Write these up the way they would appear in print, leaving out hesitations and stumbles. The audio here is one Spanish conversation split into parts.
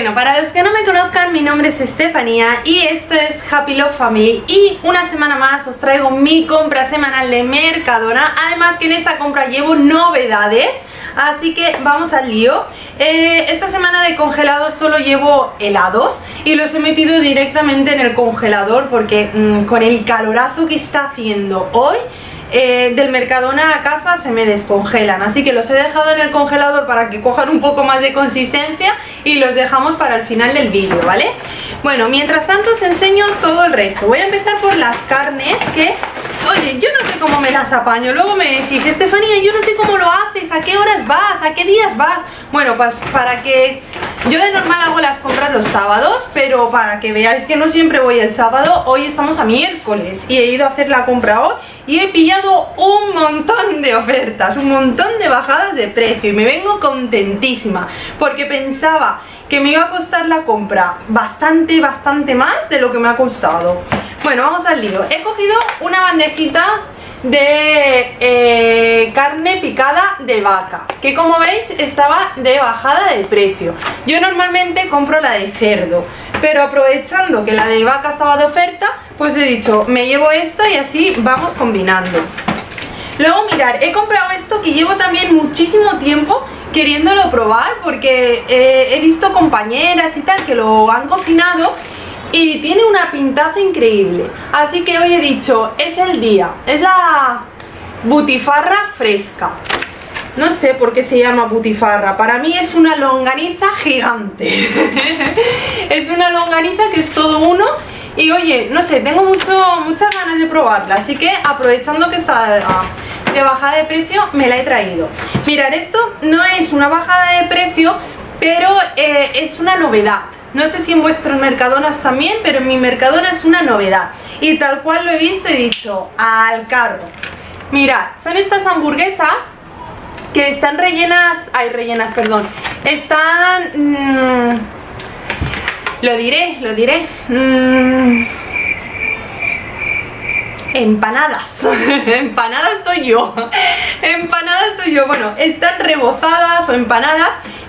Bueno, para los que no me conozcan, mi nombre es Estefanía y esto es Happy Love Family. Y una semana más os traigo mi compra semanal de Mercadona. Además que en esta compra llevo novedades, así que vamos al lío. Esta semana de congelado solo llevo helados y los he metido directamente en el congelador porque con el calorazo que está haciendo hoy, del Mercadona a casa se me descongelan, así que los he dejado en el congelador para que cojan un poco más de consistencia y los dejamos para el final del vídeo, ¿vale? Bueno, mientras tanto os enseño todo el resto. Voy a empezar por las carnes que, oye, yo no sé cómo me las apaño. Luego me decís, Estefanía, yo no sé cómo lo haces, a qué horas vas, a qué días vas. Bueno, pues para que yo de normal hago las compras los sábados, pero para que veáis que no siempre voy el sábado, hoy estamos a miércoles y he ido a hacer la compra hoy y he pillado un montón de ofertas, un montón de bajadas de precio y me vengo contentísima porque pensaba que me iba a costar la compra bastante más de lo que me ha costado. Bueno, vamos al lío. He cogido una bandejita de carne picada de vaca, que como veis estaba de bajada de precio. Yo normalmente compro la de cerdo, pero aprovechando que la de vaca estaba de oferta, pues he dicho, me llevo esta y así vamos combinando. Luego mirar, he comprado esto que llevo también muchísimo tiempo queriéndolo probar porque he visto compañeras y tal que lo han cocinado y tiene una pintaza increíble. Así que hoy he dicho, es el día. Es la butifarra fresca. No sé por qué se llama butifarra. Para mí es una longaniza gigante. Es una longaniza que es todo uno. Y oye, no sé, tengo muchas ganas de probarla. Así que aprovechando que está de bajada de precio, me la he traído. Mirad, esto no es una bajada de precio, pero es una novedad. No sé si en vuestros Mercadonas también, pero en mi Mercadona es una novedad. Y tal cual lo he visto y he dicho, al carro. Mirad, son estas hamburguesas que están están... lo diré. Empanadas. Empanadas estoy yo. Bueno, están rebozadas o empanadas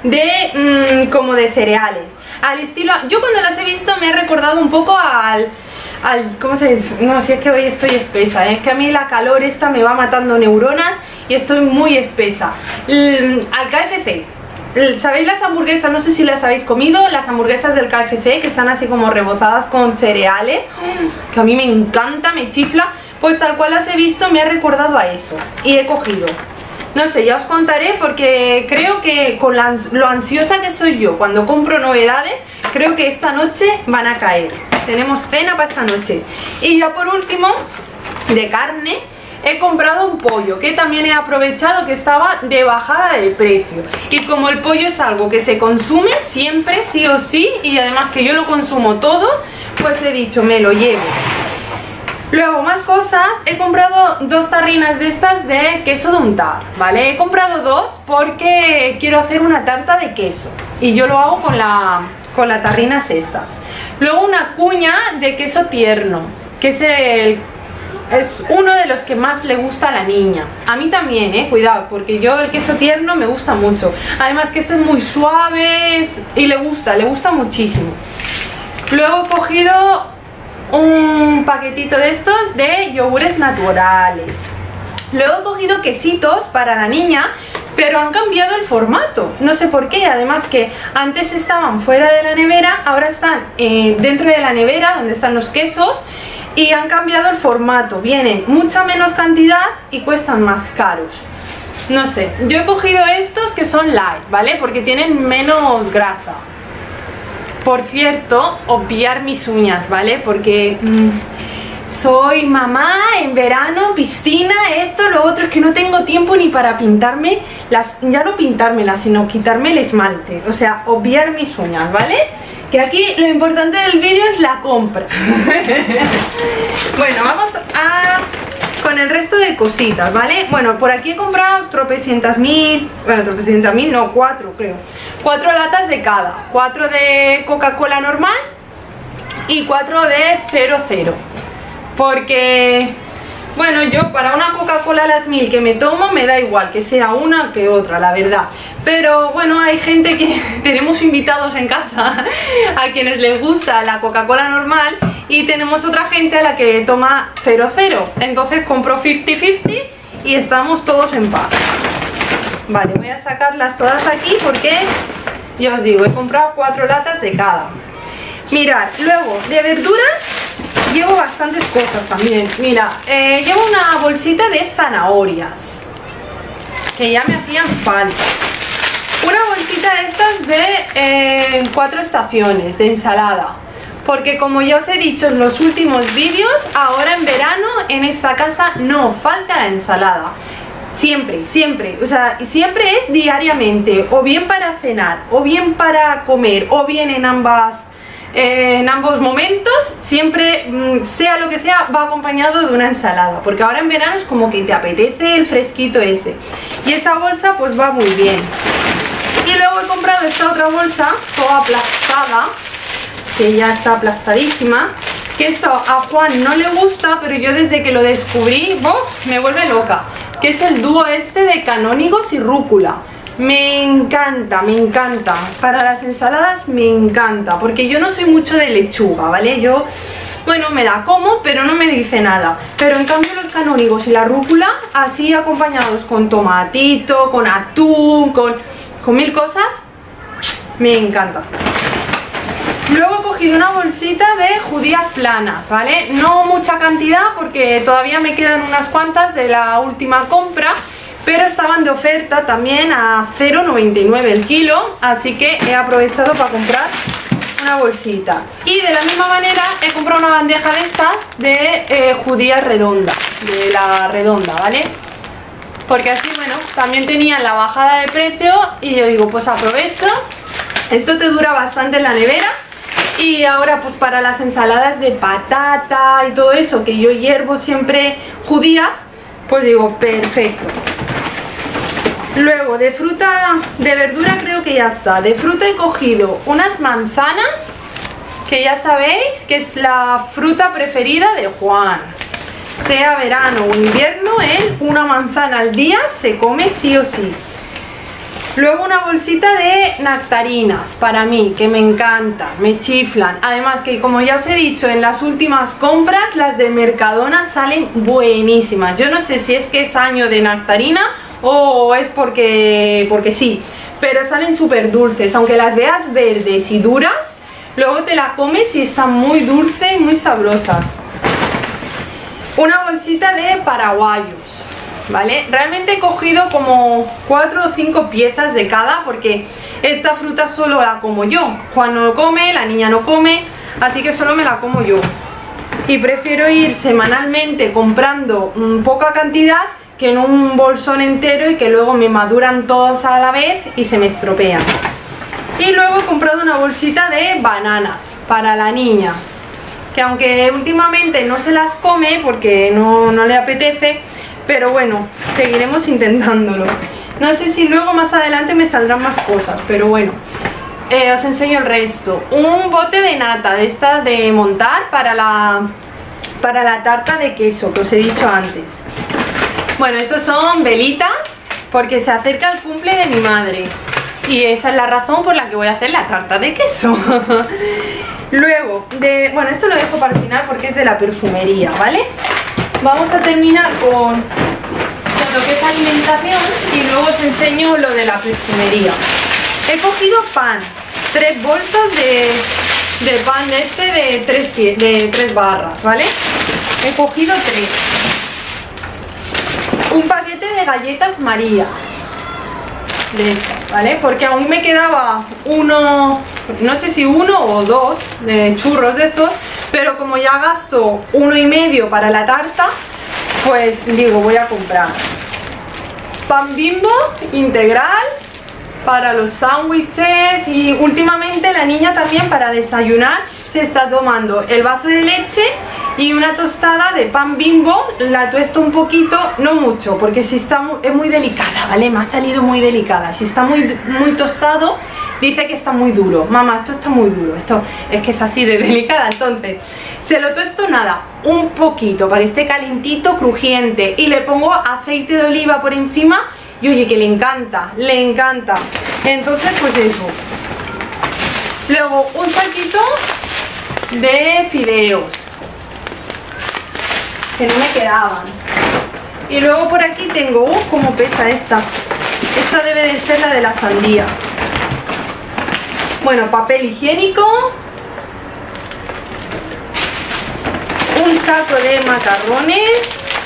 de como de cereales. Al estilo, yo cuando las he visto me ha recordado un poco al ¿cómo se dice? No, si es que hoy estoy espesa, es que a mí la calor esta me va matando neuronas y estoy muy espesa. Al KFC. ¿Sabéis las hamburguesas? No sé si las habéis comido, las hamburguesas del KFC que están así como rebozadas con cereales, que a mí me encanta, me chifla. Pues tal cual las he visto me ha recordado a eso y he cogido. No sé, ya os contaré porque creo que con lo ansiosa que soy yo cuando compro novedades, creo que esta noche van a caer. Tenemos cena para esta noche. Y ya por último, de carne, he comprado un pollo que también he aprovechado que estaba de bajada de precio. Y como el pollo es algo que se consume siempre, sí o sí, y además que yo lo consumo todo, pues he dicho, me lo llevo. Luego, más cosas, he comprado 2 tarrinas de estas de queso de untar, ¿vale? He comprado 2 porque quiero hacer una tarta de queso y yo lo hago con las tarrinas estas. Luego una cuña de queso tierno, que es uno de los que más le gusta a la niña. A mí también, cuidado, porque yo el queso tierno me gusta mucho. Además que este es muy suave y le gusta muchísimo. Luego he cogido un paquetito de estos de yogures naturales. Luego he cogido quesitos para la niña, pero han cambiado el formato, no sé por qué. Además que antes estaban fuera de la nevera, ahora están dentro de la nevera donde están los quesos y han cambiado el formato. Vienen mucha menos cantidad y cuestan más caros. No sé, yo he cogido estos que son light, ¿vale? Porque tienen menos grasa. Por cierto, obviar mis uñas, ¿vale? Porque soy mamá en verano, piscina, esto, lo otro, es que no tengo tiempo ni para pintarme ya no pintármelas, sino quitarme el esmalte. O sea, obviar mis uñas, ¿vale? Que aquí lo importante del vídeo es la compra. Bueno, vamos con el resto de cositas, ¿vale? Bueno, por aquí he comprado tropecientas mil, no, 4 creo. 4 latas de cada, 4 de Coca-Cola normal y 4 de 00. Porque Bueno, yo para una Coca-Cola a las 1000 que me tomo me da igual que sea una que otra, la verdad. Pero bueno, hay gente que tenemos invitados en casa a quienes les gusta la Coca-Cola normal y tenemos otra gente a la que toma 00. Entonces compro 50-50 y estamos todos en paz. Vale, voy a sacarlas todas aquí porque ya os digo, he comprado 4 latas de cada. Mirad, luego de verduras llevo bastantes cosas también. Mira, llevo una bolsita de zanahorias que ya me hacían falta. Una bolsita de estas de 4 estaciones de ensalada, porque como ya os he dicho en los últimos vídeos, ahora en verano en esta casa no falta la ensalada. Siempre, siempre, o sea, siempre es diariamente, o bien para cenar, o bien para comer, o bien en ambos momentos, siempre, sea lo que sea, va acompañado de una ensalada, porque ahora en verano es como que te apetece el fresquito ese. Y esa bolsa pues va muy bien. Y luego he comprado esta otra bolsa, toda aplastada, que ya está aplastadísima, que esto a Juan no le gusta, pero yo desde que lo descubrí, me vuelve loca, que es el dúo este de canónigos y rúcula. Me encanta, me encanta. Para las ensaladas me encanta, porque yo no soy mucho de lechuga, ¿vale? Yo, bueno, me la como, pero no me dice nada. Pero en cambio los canónigos y la rúcula, así acompañados con tomatito, con atún, con mil cosas, me encanta. Luego he cogido una bolsita de judías planas, ¿vale? No mucha cantidad porque todavía me quedan unas cuantas de la última compra, pero estaban de oferta también a 0,99 el kilo, así que he aprovechado para comprar una bolsita. Y de la misma manera he comprado una bandeja de estas de judías redondas, de la redonda, ¿vale? Porque así, bueno, también tenían la bajada de precio y yo digo, pues aprovecho. Esto te dura bastante en la nevera. Y ahora pues para las ensaladas de patata y todo eso, que yo hiervo siempre judías, pues digo, perfecto. Luego de fruta, de verdura creo que ya está. De fruta he cogido unas manzanas, que ya sabéis que es la fruta preferida de Juan. Sea verano o invierno, él una manzana al día se come sí o sí. Luego una bolsita de nectarinas para mí, que me encantan, me chiflan. Además que como ya os he dicho en las últimas compras, las de Mercadona salen buenísimas. Yo no sé si es que es año de nectarina o es porque sí, pero salen súper dulces. Aunque las veas verdes y duras, luego te las comes y están muy dulces y muy sabrosas. Una bolsita de paraguayos, ¿vale? Realmente he cogido como 4 o 5 piezas de cada, porque esta fruta solo la como yo. Juan no lo come, la niña no come, así que solo me la como yo. Y prefiero ir semanalmente comprando poca cantidad que en un bolsón entero y que luego me maduran todas a la vez y se me estropean. Y luego he comprado una bolsita de bananas para la niña, que aunque últimamente no se las come porque no le apetece, pero bueno, seguiremos intentándolo. No sé si luego más adelante me saldrán más cosas, pero bueno, os enseño el resto. Un bote de nata de estas de montar para la tarta de queso que os he dicho antes. Bueno, estos son velitas porque se acerca el cumple de mi madre y esa es la razón por la que voy a hacer la tarta de queso. Luego, bueno, esto lo dejo para el final porque es de la perfumería, ¿vale? Vamos a terminar con lo que es alimentación y luego os enseño lo de la perfumería. He cogido pan, 3 bolsas de pan de 3 barras, ¿vale? He cogido 3. Un paquete de galletas María, de estas, ¿vale? Porque aún me quedaba uno, no sé si 1 o 2 de churros de estos, pero como ya gasto 1,5 para la tarta, pues digo, voy a comprar pan Bimbo integral para los sándwiches. Y últimamente la niña también para desayunar se está tomando el vaso de leche y una tostada de pan Bimbo. La tuesto un poquito, no mucho, porque si está es muy delicada, ¿vale? Me ha salido muy delicada. Si está muy tostado, dice que está muy duro. Mamá, esto está muy duro, esto es que es así de delicada. Entonces se lo tuesto nada, un poquito, para que esté calentito, crujiente, y le pongo aceite de oliva por encima. Y oye, que le encanta, le encanta. Entonces pues eso. Luego un saquito de fideos, que no me quedaban. Y luego por aquí tengo, cómo pesa esta. Esta debe de ser la de la sandía. Bueno, papel higiénico, un saco de macarrones,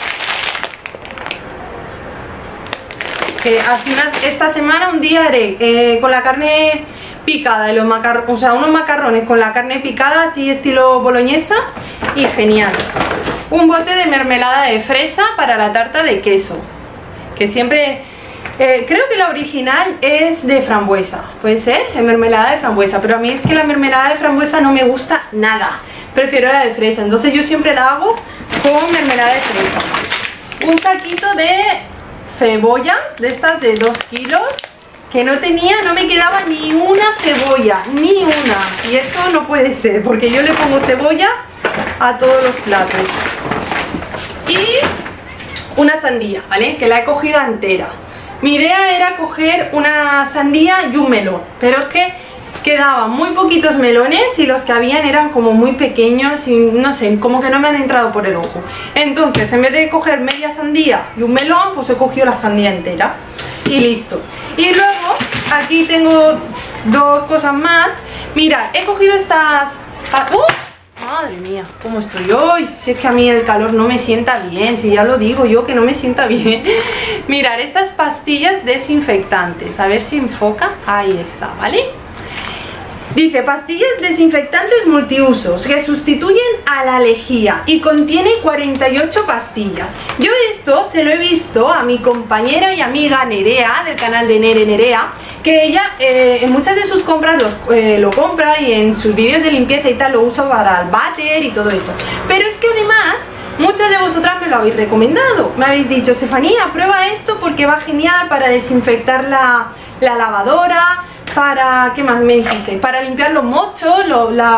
que esta semana un día haré con la carne picada y los macarrones, o sea, unos macarrones con la carne picada así estilo boloñesa, y genial. Un bote de mermelada de fresa para la tarta de queso, que siempre creo que la original es de frambuesa, puede ser, de mermelada de frambuesa, pero a mí es que la mermelada de frambuesa no me gusta nada, prefiero la de fresa, entonces yo siempre la hago con mermelada de fresa. Un saquito de cebollas, de estas de 2 kilos, que no me quedaba ni una cebolla, ni una, y esto no puede ser, porque yo le pongo cebolla a todos los platos. Y una sandía, ¿vale? Que la he cogido entera. Mi idea era coger una sandía y un melón, pero es que quedaban muy poquitos melones y los que habían eran como muy pequeños y no sé, como que no me han entrado por el ojo. Entonces, en vez de coger media sandía y un melón, pues he cogido la sandía entera y listo. Y luego aquí tengo 2 cosas más. Mira, he cogido estas... Madre mía, cómo estoy hoy. Si es que a mí el calor no me sienta bien, si ya lo digo yo que no me sienta bien. Mirad, estas pastillas desinfectantes, a ver si enfoca. Ahí está, ¿vale? Dice, pastillas desinfectantes multiusos que sustituyen a la lejía y contiene 48 pastillas. Yo esto se lo he visto a mi compañera y amiga Nerea, del canal de Nerea, que ella en muchas de sus compras lo compra, y en sus vídeos de limpieza y tal lo usa para el váter y todo eso. Pero es que además muchas de vosotras me lo habéis recomendado. Me habéis dicho, Estefanía, prueba esto porque va genial para desinfectar la lavadora, para, ¿qué más me dijiste? Para limpiar los mochos,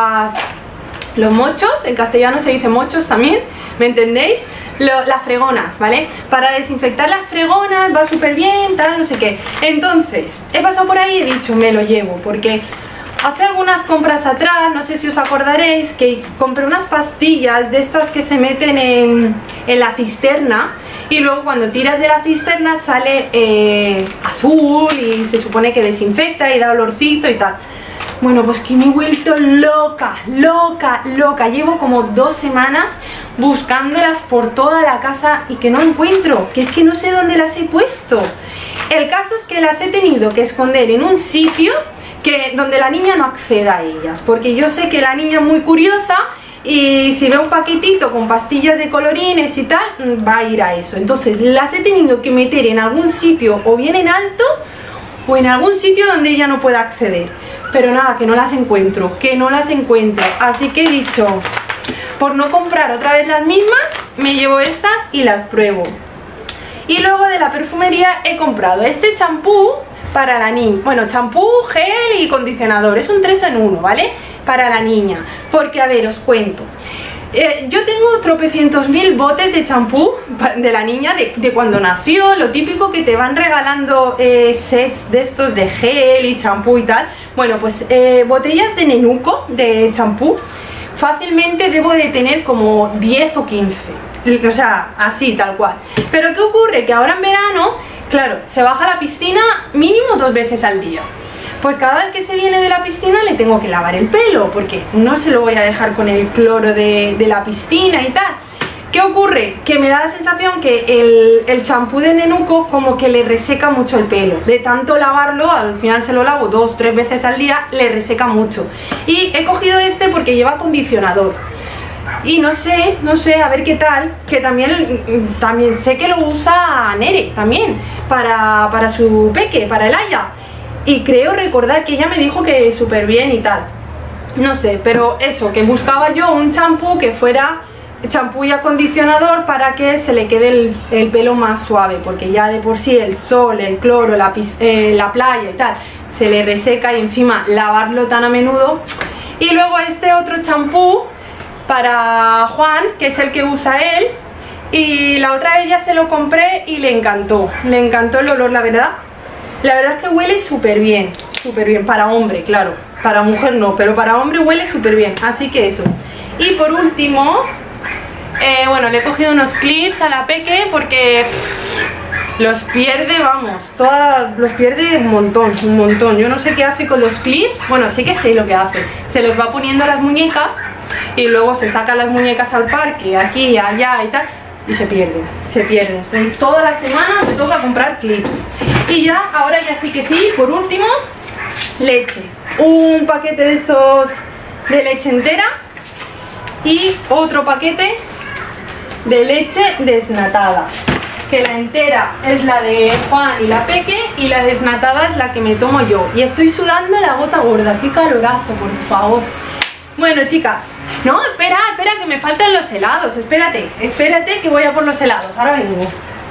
los mochos, en castellano se dice mochos también, ¿me entendéis? Las fregonas, ¿vale? Para desinfectar las fregonas va súper bien, tal, no sé qué. Entonces, he pasado por ahí y he dicho, me lo llevo, porque hace algunas compras atrás, no sé si os acordaréis, que compré unas pastillas de estas que se meten en la cisterna, y luego cuando tiras de la cisterna sale azul y se supone que desinfecta y da olorcito y tal. Bueno, pues que me he vuelto loca, loca, loca. Llevo como 2 semanas buscándolas por toda la casa y que no encuentro, que es que no sé dónde las he puesto. El caso es que las he tenido que esconder en un sitio donde la niña no acceda a ellas, porque yo sé que la niña es muy curiosa y si ve un paquetito con pastillas de colorines y tal, va a ir a eso. Entonces las he tenido que meter en algún sitio, o bien en alto o en algún sitio donde ella no pueda acceder. Pero nada, que no las encuentro, así que he dicho, por no comprar otra vez las mismas, me llevo estas y las pruebo. Y luego de la perfumería he comprado este champú para la niña, bueno, champú, gel y condicionador, es un 3 en 1, ¿vale? Para la niña, porque a ver, os cuento. Yo tengo tropecientos mil botes de champú de la niña de cuando nació, lo típico que te van regalando sets de estos de gel y champú y tal. Bueno, pues botellas de Nenuco de champú, fácilmente debo de tener como 10 o 15, o sea, así, tal cual. Pero ¿qué ocurre? Que ahora en verano, claro, se baja a la piscina mínimo 2 veces al día. Pues cada vez que se viene de la piscina le tengo que lavar el pelo, porque no se lo voy a dejar con el cloro de la piscina y tal. ¿Qué ocurre? Que me da la sensación que el champú de Nenuco como que le reseca mucho el pelo. De tanto lavarlo, al final se lo lavo 2 o 3 veces al día, le reseca mucho. Y he cogido este porque lleva acondicionador. Y no sé, a ver qué tal, que también sé que lo usa Nere, también, para su peque, para el Aya. Y creo recordar que ella me dijo que súper bien y tal. No sé, pero eso, que buscaba yo un champú que fuera champú y acondicionador para que se le quede el pelo más suave, porque ya de por sí el sol, el cloro, la playa y tal se le reseca, y encima lavarlo tan a menudo. Y luego este otro champú para Juan, que es el que usa él, y la otra vez ya se lo compré y le encantó el olor, la verdad es que huele súper bien, para hombre, claro, para mujer no, pero para hombre huele súper bien, así que eso. Y por último, bueno, le he cogido unos clips a la Peque porque los pierde, vamos, los pierde un montón. Yo no sé qué hace con los clips, bueno, sí que sé lo que hace. Se los va poniendo a las muñecas y luego se saca las muñecas al parque, aquí, allá y tal, y se pierden. Toda la semana me toca comprar clips. Y ya, ahora ya sí que sí, por último, leche. Un paquete de estos de leche entera y otro paquete de leche desnatada, que la entera es la de Juan y la Peque y la desnatada es la que me tomo yo. Y estoy sudando la gota gorda, qué calorazo, por favor. Bueno, chicas, no, espera, que me faltan los helados. Espérate que voy a por los helados, ahora vengo.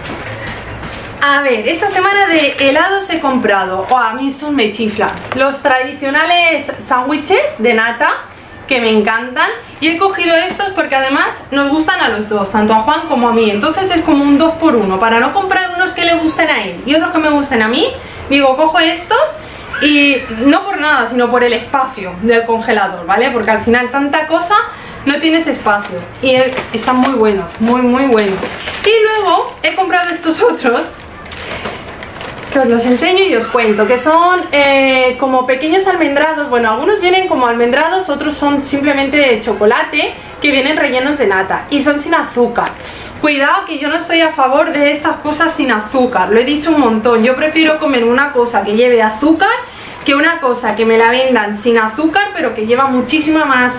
A ver, esta semana de helados he comprado, a mí estos me chiflan, los tradicionales sándwiches de nata, que me encantan, y he cogido estos porque además nos gustan a los dos, tanto a Juan como a mí, entonces es como un 2x1, para no comprar unos que le gusten a él y otros que me gusten a mí, digo, cojo estos, y no por nada, sino por el espacio del congelador, ¿vale? Porque al final tanta cosa no tienes espacio, y están muy buenos, muy buenos. Y luego he comprado estos otros, que os los enseño y os cuento, que son como pequeños almendrados. Bueno, algunos vienen como almendrados, otros son simplemente de chocolate, que vienen rellenos de nata y son sin azúcar. Cuidado, que yo no estoy a favor de estas cosas sin azúcar, lo he dicho un montón. Yo prefiero comer una cosa que lleve azúcar que una cosa que me la vendan sin azúcar, pero que lleva muchísima más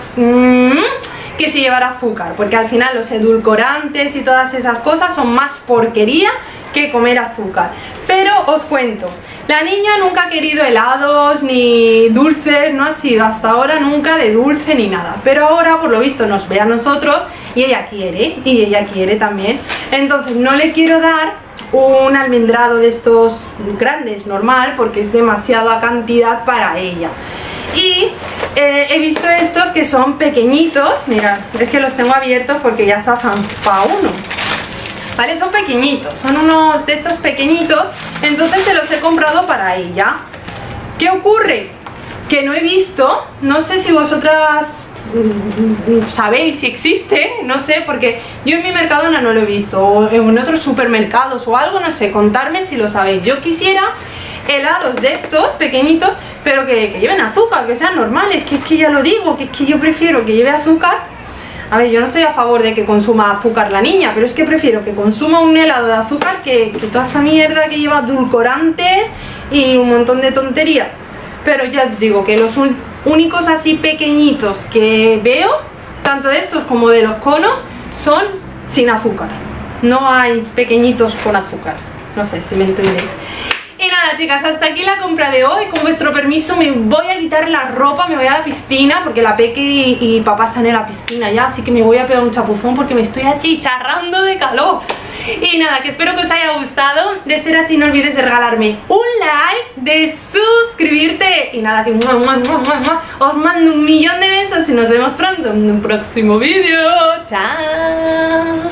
que si llevara azúcar, porque al final los edulcorantes y todas esas cosas son más porquería que comer azúcar. Pero os cuento, la niña nunca ha querido helados ni dulces, no ha sido hasta ahora nunca de dulce ni nada, pero ahora por lo visto nos ve a nosotros y ella quiere también. Entonces no le quiero dar un almendrado de estos grandes normal, porque es demasiada cantidad para ella. Y he visto estos que son pequeñitos, mirad, es que los tengo abiertos porque ya está zampado uno, ¿vale? Son pequeñitos, son unos de estos pequeñitos, entonces se los he comprado para ella. ¿Qué ocurre? Que no he visto, no sé si vosotras sabéis si existe, no sé, porque yo en mi Mercadona no lo he visto, o en otros supermercados o algo, no sé, contarme si lo sabéis. Yo quisiera helados de estos pequeñitos, pero que lleven azúcar, que sean normales, que es que ya lo digo, que es que yo prefiero que lleve azúcar. A ver, yo no estoy a favor de que consuma azúcar la niña, pero es que prefiero que consuma un helado de azúcar que toda esta mierda que lleva edulcorantes y un montón de tonterías. Pero ya os digo que los únicos así pequeñitos que veo, tanto de estos como de los conos, son sin azúcar. No hay pequeñitos con azúcar, no sé si me entendéis. Y nada, chicas, hasta aquí la compra de hoy. Con vuestro permiso me voy a quitar la ropa, me voy a la piscina, porque la Peque y papá están en la piscina ya, así que me voy a pegar un chapuzón porque me estoy achicharrando de calor. Y nada, que espero que os haya gustado. De ser así, no olvides de regalarme un like, de suscribirte. Y nada, que os mando 1.000.000 de besos y nos vemos pronto en un próximo vídeo. Chao.